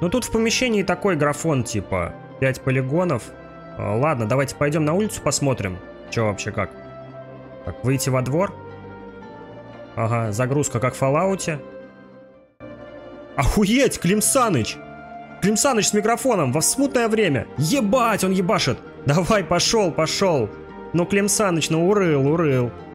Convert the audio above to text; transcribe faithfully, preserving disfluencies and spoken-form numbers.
Ну тут в помещении такой графон, типа, пять полигонов. А, ладно, давайте пойдем на улицу посмотрим, что вообще как. Так, выйти во двор. Ага, загрузка как в Fallout. Охуеть, Клим Саныч! Клим Саныч с микрофоном во смутное время. Ебать, он ебашит. Давай, пошел, пошел. Ну, Клим Саныч, ну урыл, урыл.